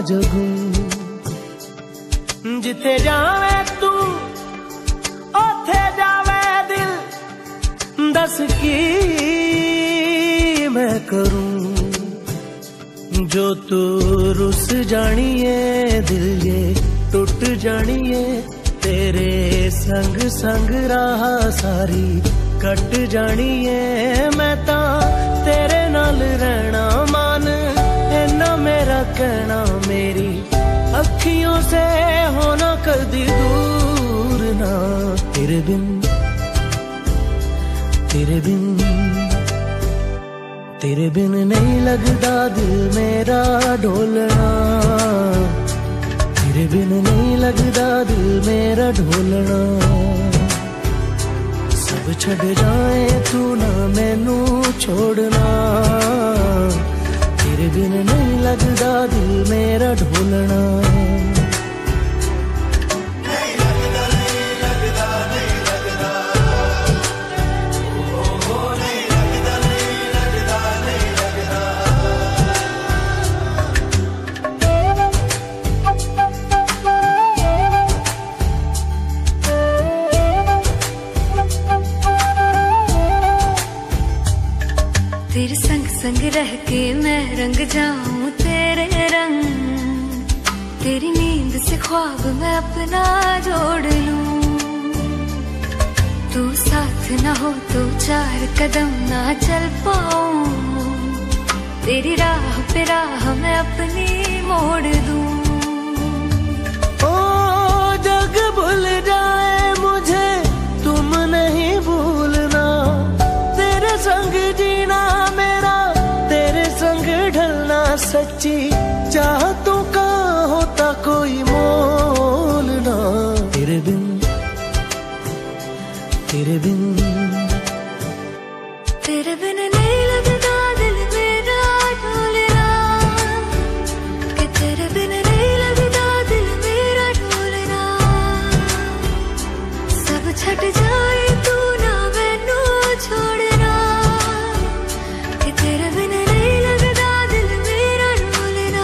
जगू जिथे जावे तू ओथे जावे दिल, दस की मैं करूं जो तू रुस जानिए दिल ये टूट जानिए, तेरे संग संग राह सारी कट जानिए। मैं ता तेरे नाल रहना मान इन्ना मेरा कहना, मेरी अखियों से होना कदी दूर ना, तेरे बिन तेरे बिन तेरे बिन नहीं लगदा दिल मेरा ढोलना, तेरे बिन नहीं लगदा दिल मेरा ढोलना। सब छड़ जाए तू ना मैनू छोड़ना, तेरे बिन नहीं लगदा दिल मेरा ढोलना। तेरे संग संग रह के मैं रंग जाऊं तेरे रंग, तेरी नींद से ख्वाब मैं अपना जोड़ लूं। तू साथ ना हो तो चार कदम ना चल पाऊं, तेरी राह पे राह मैं अपनी मोड़ दूं। ओ जग भूल जाए मुझे तुम नहीं भूलना, तेरे संग जीना मेरा तेरे संग ढलना, सच्ची चाहतों का होता कोई मोल ना, तेरे बिन तेरे बिन तेरे बिन नहीं लगदा दिल मेरा ढोलना, कि तेरे बिन नहीं लगदा दिल मेरा ढोलना। सब छट जाए तू ना मैनू छोड़ना, कि तेरे बिन नहीं लगदा दिल मेरा ढोलना।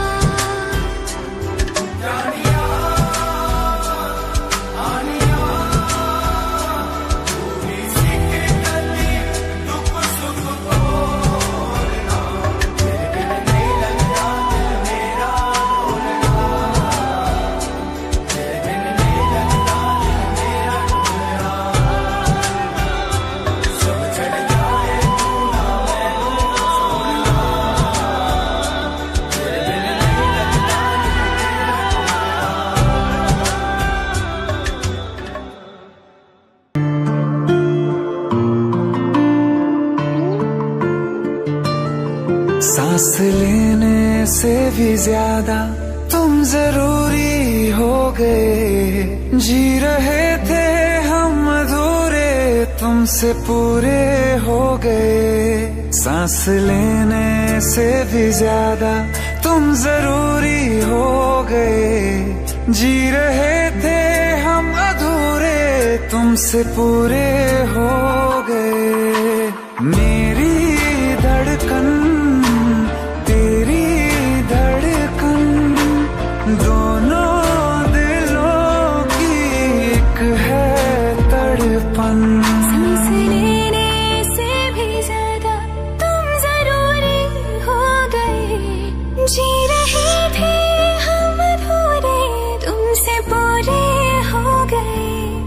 सांस लेने से भी ज्यादा तुम जरूरी हो गए, जी रहे थे हम अधूरे तुमसे पूरे हो गए। सांस लेने से भी ज्यादा तुम जरूरी हो गए, जी रहे थे हम अधूरे तुमसे पूरे हो गए। मेरी धड़कन तेरी धड़कन, दोनों दिलों की एक है तड़पन। सांस लेने से भी ज्यादा तुम जरूरी हो गए, जी रहे थे हम अधूरे तुमसे पूरे हो गए।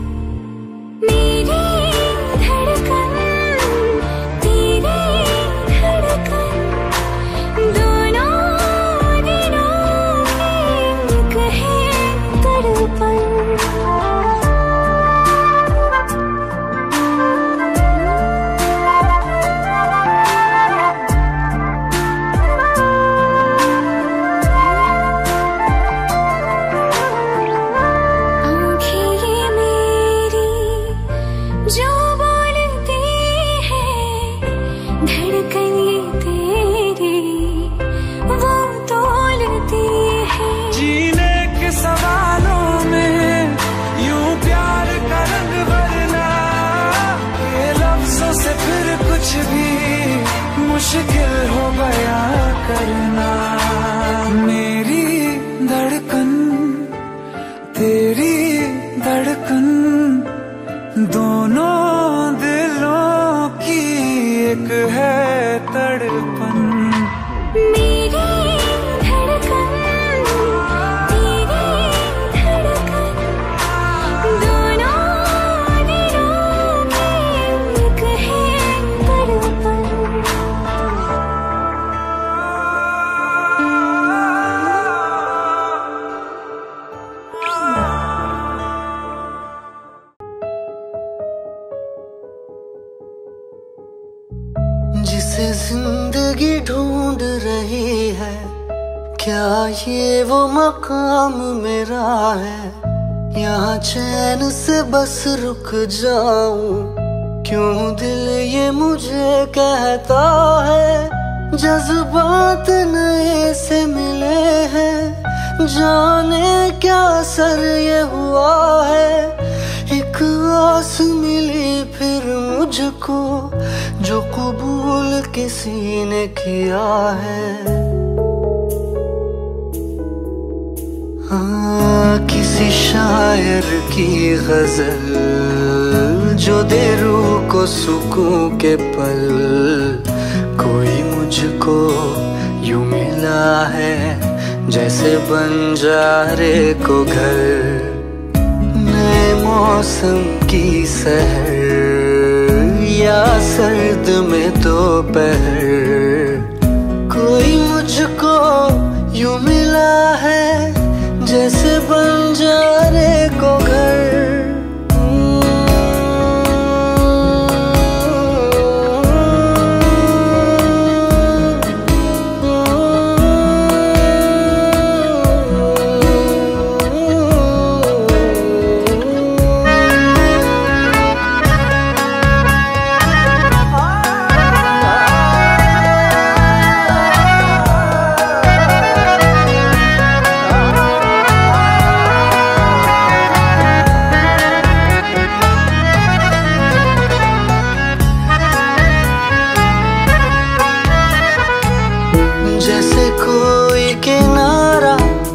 मेरी धड़कन तेरी धड़कन, दोनों दिलों की एक है तड़पन। मुश्किल हो गया करना। मेरी जैसे जिंदगी ढूंढ रही है, क्या ये वो मकाम मेरा है, यहाँ चैन से बस रुक जाऊं, क्यों दिल ये मुझे कहता है, जज्बात नए से मिले हैं, जाने क्या सर ये हुआ है, एक आस मिली फिर मुझको, जो कबूल किसी ने किया है। किसी शायर की गजल जो दे रूह को सुकून के पल, कोई मुझको यूं मिला है जैसे बंजारे को घर, नए मौसम की सहर या सर्द में दोपहर, कोई मुझको यूं मिला है जैसे बंजारे को घर। जैसे कोई किनारा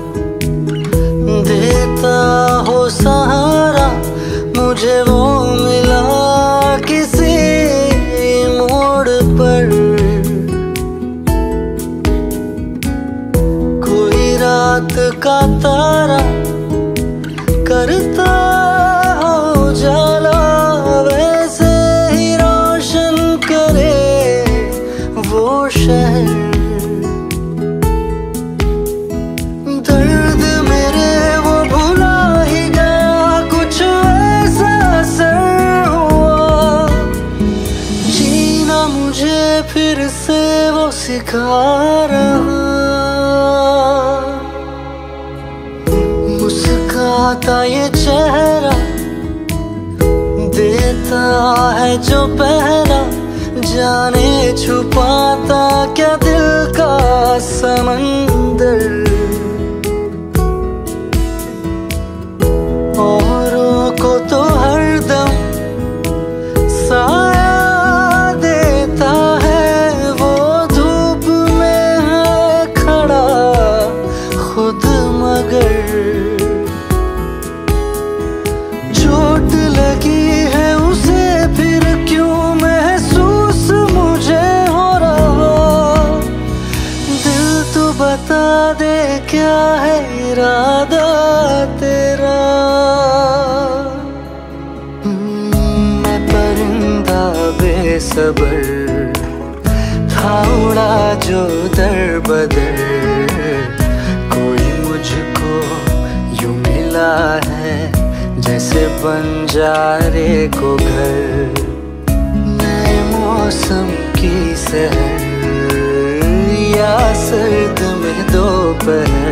देता हो सहारा, मुझे वो मिला किसी मोड़ पर, कोई रात का तारा करता हो जाला, वैसे ही रोशन करे वो शहर, दर्द मेरे वो भुला ही गया, कुछ ऐसा असर हुआ, जीना मुझे फिर से वो सिखा रहा, मुस्काता ये चेहरा देता है जो पहरा, जाने छुपाता क्या दिल का समंदर, औरों को तो हरदम साया देता है, वो धूप में है खड़ा खुद मगर, चोट लगी है उसे फिर क्यों महसूस मुझे हो रहा, दिल तो बता दे क्या है इरादा तेरा। मैं परिंदा बेसबर था उड़ा जो दर बदर, कोई मुझको यूं मिला है जैसे बंजारे को घर, नए मौसम की सहर या सर्द में दोपहर,